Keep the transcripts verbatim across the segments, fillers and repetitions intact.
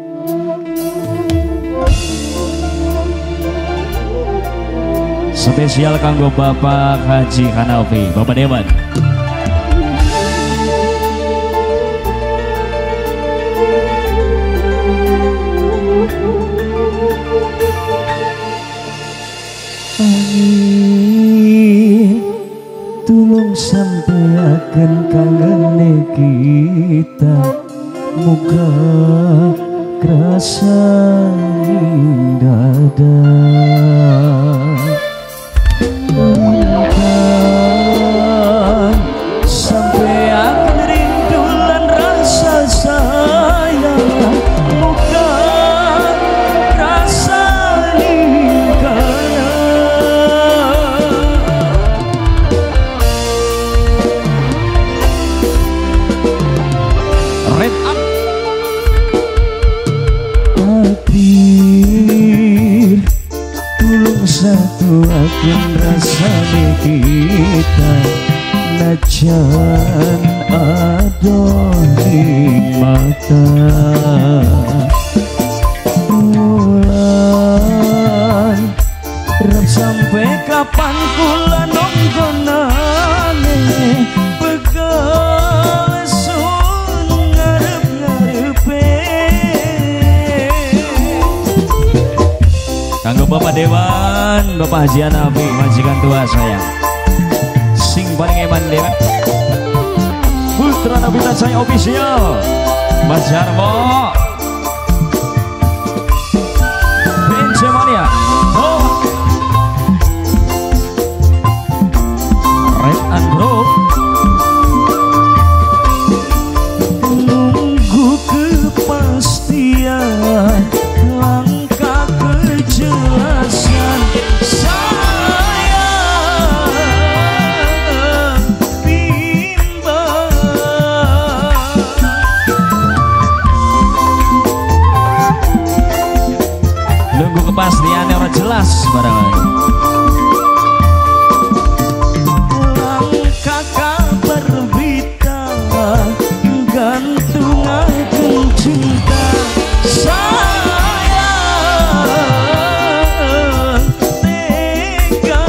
Spesial kanggo Bapak Haji Hanafi, Bapak Dewan. Angin tulung sampaikan kangane kita, muka kerasa dada. Sampai akan rindu lan rasa sayang, muka rasa lingkana. Red up. Hadir tulung satu akan rasa kita, najan ada di mata. Bulan rap sampai kapan kula nonggonane, begal sun ngarep-ngarepe. Kanggo Bapak Dewan, Bapak Haji Hanafi, majikan tua sayang. Sing paling eman Dewan. Putra Nabita saya official, Mas Jarmo, Benjamania, oh, Red and Bro. Nunggu kepastian, langkah kejelasan, sayang bimbang. Nunggu kepastiannya orang jelas barengan. Langkah kabar berita, gantung akan cinta, sayang tega.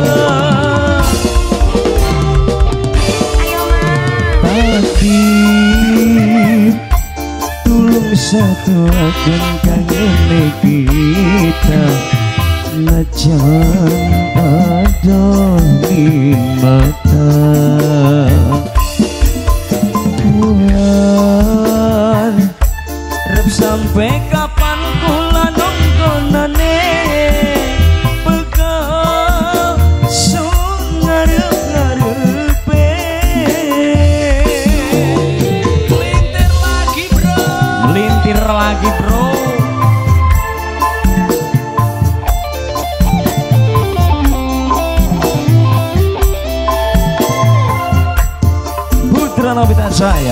Tapi tulung satu akan kangen kita, najan ada di mata. Bulan rep sampai kapan kula nonggonane, begal sun ngarep-ngarepe. Melintir lagi bro, melintir lagi bro. Putra Nabita saya.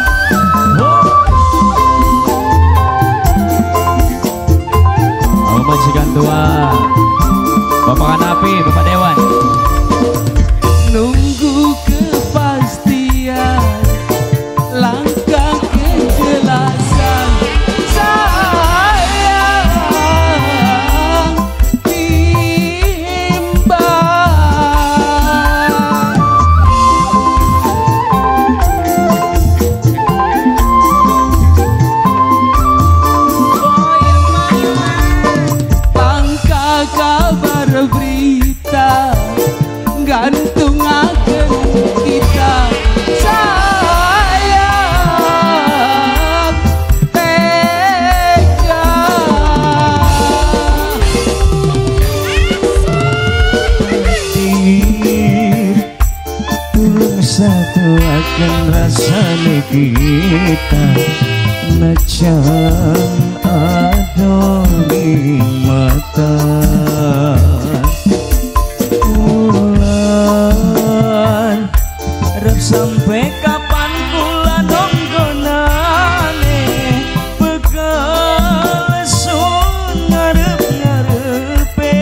Oh, majikan tua, Bapak Hanafi, Bapak Dewan. Nunggu kepastian, langkah kejelasan, sayang bimbang. Langkah kabar berita, gantung akan kita, sayang tega. Tulung satu akan rasa kita, najan ada di mata. Bulan rep sampai kapan kula nonggonane, begal sun ngarep-ngarepe.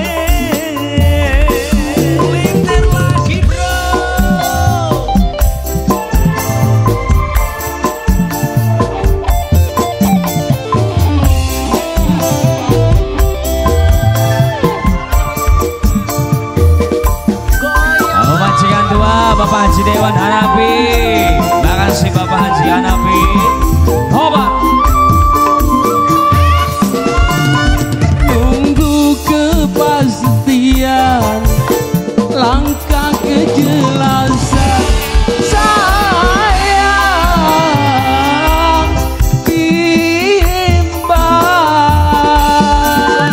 Melintir lagi bro. Hanafi. Makasih Bapak Haji Hanafi. Coba. Tunggu kepastian, langkah kejelasan sayang bimbang.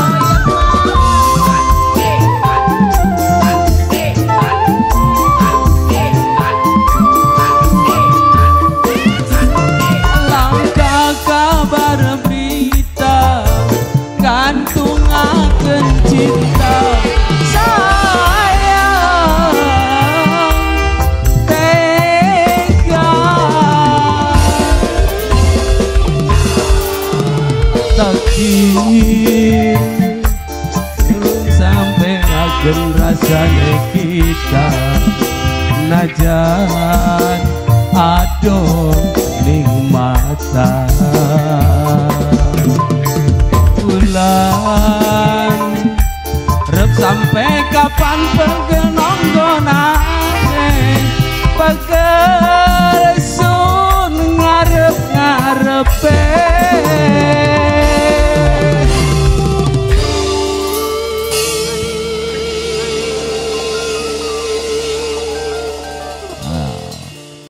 Langkah kabar berita, gantung akan cinta takdir belum sampai akan rasanya kita najan aduh nikmata bulan rep sampai kapan pergenong gonane pegel